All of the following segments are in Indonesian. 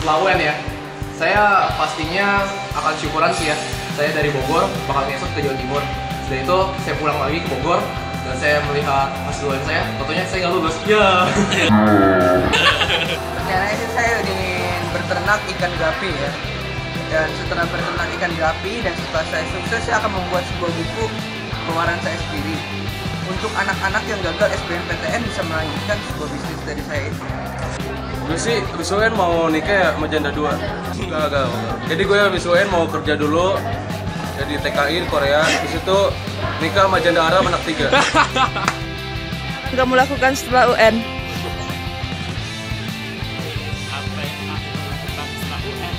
setelah UN ya, saya pastinya akan syukuran sih ya. Saya dari Bogor bakal ngesot ke Jawa Timur. Setelah itu saya pulang lagi ke Bogor dan saya melihat hasil UN saya. Tentunya saya nggak lulus. Ya. Rencananya sih saya ingin berternak ikan gapi ya. Dan setelah berternak ikan gapi dan setelah saya sukses, saya akan membuat sebuah buku pengeluaran saya sendiri. Untuk anak-anak yang gagal SBMPTN bisa melanjutkan sebuah bisnis dari saya itu. Gue sih habis UN mau nikah ya sama janda 2. Gagal. Jadi gue habis UN mau kerja dulu jadi TKI di Korea, habis itu nikah sama janda Arab anak 3. Nggak mau lakukan setelah UN? Apa yang aku lakukan setelah UN?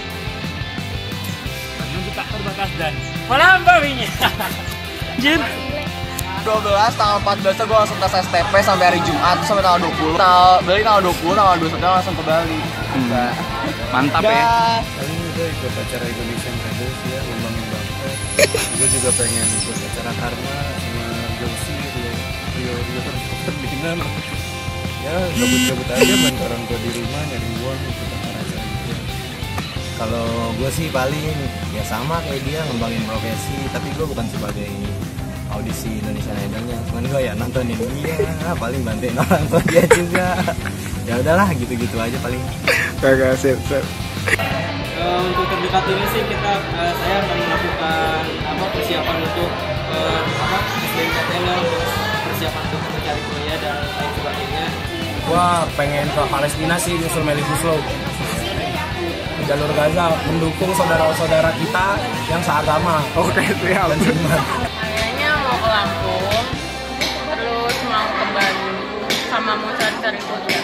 Menunjuk tak terbatas dan melampauinya. Jin. 12 tanggal 14 gue langsung tes STP sampai hari Jumat sampai tanggal 20. Bali tanggal 20, tanggal 21 langsung ke Bali. Mantap ya. Paling gue ikut acara Indonesian Riders ya, ngembangin Bangkok. Gue juga pengen ikut acara Karma sama Josie Rio Transporter Binan. Ya gabut-gabut aja bantu orang tua di rumah nyari uang ikut acara-acara gitu. Kalau gue sih paling ya sama kayak dia ngembangin profesi, tapi gue bukan sebagai audisi Indonesian Idolnya, cuman gue ya nontonin dia, paling bantuin orang tua dia juga. Ya udahlah gitu-gitu aja paling. Kagak sip. Untuk terdekat ini sih saya akan melakukan persiapan untuk SBMPTN, persiapan untuk mencari kuliah dan lain sebagainya. Gua pengen ke Palestina sih, nyusul Melly Guslow di jalur Gaza, mendukung saudara-saudara kita yang seagama. Oke, siap. Kayaknya mau ke Lampung, terus mau ke Bandung, sama mau cari-cari kuliah.